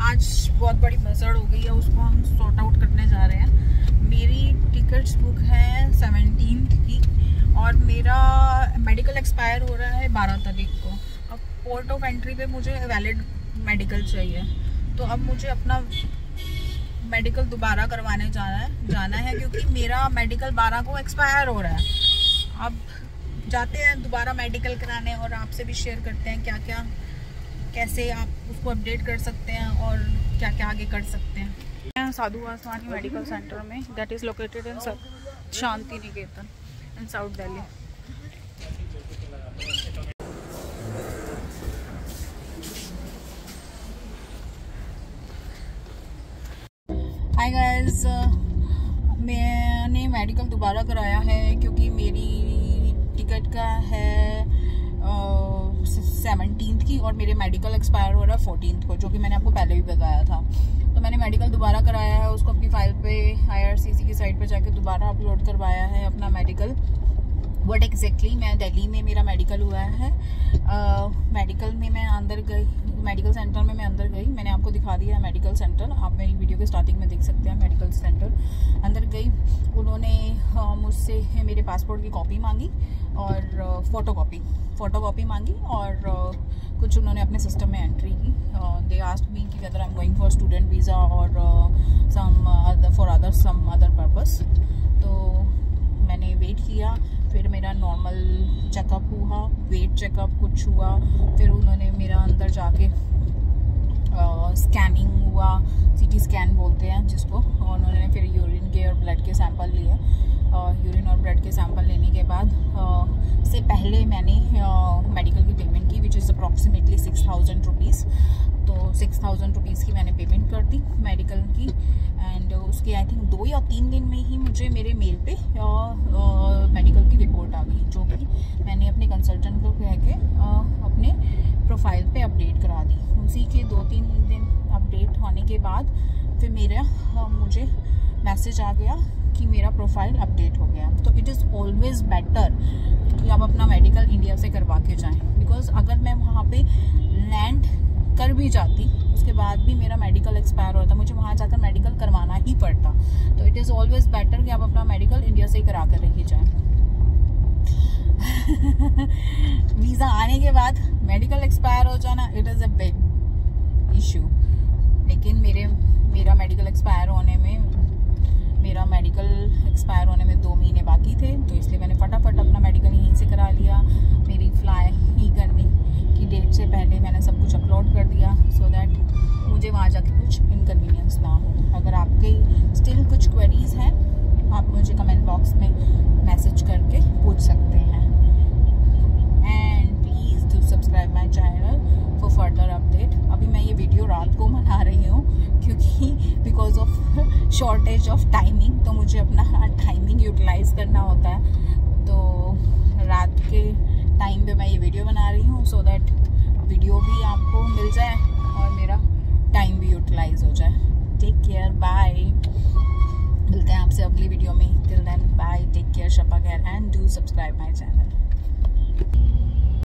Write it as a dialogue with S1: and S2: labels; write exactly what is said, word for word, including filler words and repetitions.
S1: आज बहुत बड़ी मसड़ हो गई है, उसको हम सॉर्ट आउट करने जा रहे हैं। मेरी टिकट्स बुक है सेवनटीन्थ की और मेरा मेडिकल एक्सपायर हो रहा है बारह तारीख को। अब पोर्ट ऑफ एंट्री पे मुझे वैलिड मेडिकल चाहिए, तो अब मुझे अपना मेडिकल दोबारा करवाने जाना है जाना है क्योंकि मेरा मेडिकल बारह को एक्सपायर हो रहा है। अब जाते हैं दोबारा मेडिकल कराने और आपसे भी शेयर करते हैं क्या क्या कैसे आप उसको अपडेट कर सकते हैं और क्या क्या आगे कर सकते हैं। साधु वासवानी मेडिकल सेंटर में, that is located in Shanti Niketan in south Delhi. Hi guys, मैंने मेडिकल दोबारा कराया है क्योंकि मेरी टिकट का है सेवनटीन्थ की और मेरे मेडिकल एक्सपायर हो रहा है फोर्टीन्थ को, जो कि मैंने आपको पहले भी बताया था। तो मैंने मेडिकल दोबारा कराया है, उसको अपनी फाइल पे आईआरसीसी की साइट पे जाके दोबारा अपलोड करवाया है अपना मेडिकल। व्हाट एग्जैक्टली मैं दिल्ली में मेरा मेडिकल हुआ है। मेडिकल uh, में मैं अंदर गई, मेडिकल सेंटर में मैं अंदर गई, मैंने आपको दिखा दिया है मेडिकल सेंटर, आप मेरी वीडियो के स्टार्टिंग में देख सकते हैं। मेडिकल सेंटर अंदर गई, उन्होंने uh, मुझसे मेरे पासपोर्ट की कॉपी मांगी और फ़ोटो कॉपी फ़ोटो कॉपी मांगी और uh, कुछ उन्होंने अपने सिस्टम में एंट्री की। दे आस्क्ड मी कि whether I am going for student visa और some other for other some other purpose. तो मैंने वेट किया, फिर मेरा नॉर्मल चेकअप हुआ, वेट चेकअप कुछ हुआ, फिर उन्होंने मेरा अंदर जाके स्कैनिंग uh, हुआ, सीटी स्कैन बोलते हैं जिसको, और उन्होंने फिर यूरिन के और ब्लड के सैंपल लिए। यूरिन और ब्लड के सैंपल लेने के बाद uh, से पहले मैंने मेडिकल uh, की पेमेंट की, which is approximately six thousand rupees. तो सिक्स थाउजेंड रुपीज़ की मैंने पेमेंट कर दी मेडिकल की, एंड उसके आई थिंक दो या तीन दिन में ही मुझे मेरे मेल पे मेडिकल की रिपोर्ट आ गई, जो कि मैंने अपने कंसल्टेंट को कह के uh, अपने प्रोफाइल पे अपडेट करा दी। उसी के दो तीन दिन अपडेट होने के बाद फिर मेरा uh, मुझे मैसेज आ गया कि मेरा प्रोफाइल अपडेट हो गया। तो इट इज़ ऑलवेज़ बेटर कि आप अपना मेडिकल इंडिया से करवा के जाएँ, बिकॉज अगर मैं वहाँ पे लैंड कर भी जाती उसके बाद भी मेरा मेडिकल एक्सपायर होता, मुझे वहाँ जाकर मेडिकल करवाना ही पड़ता। तो इट इज़ ऑलवेज़ बेटर कि आप अपना मेडिकल इंडिया से ही करा कर रह जाएँ। वीज़ा आने के बाद मेडिकल एक्सपायर हो जाना, it is a big issue. लेकिन मेरे मेरा मेडिकल एक्सपायर होने में मेरा मेडिकल एक्सपायर होने में दो महीने बाकी थे, तो इसलिए मैंने फटाफट अपना मेडिकल यहीं से करा लिया। मेरी फ्लाई ही करने की डेट से पहले मैंने सब कुछ अपलोड कर दिया, सो दैट मुझे वहाँ जाके कुछ इनकन्वीनियंस ना हो। अगर आपके स्टिल कुछ क्वेरीज हैं, आप मुझे कमेंट बॉक्स में मैसेज करके पूछ सकते हैं। And please do subscribe my channel for further update. अभी मैं ये वीडियो रात को बना रही हूँ क्योंकि because of shortage of timing, तो मुझे अपना टाइमिंग यूटिलाइज करना होता है। तो रात के टाइम पे मैं ये वीडियो बना रही हूँ, सो दैट वीडियो भी आपको मिल जाए और मेरा टाइम भी यूटिलाइज हो जाए। Take care, bye. मिलते हैं आपसे अगली वीडियो में। Till then bye, take care, शपा care and do subscribe my channel.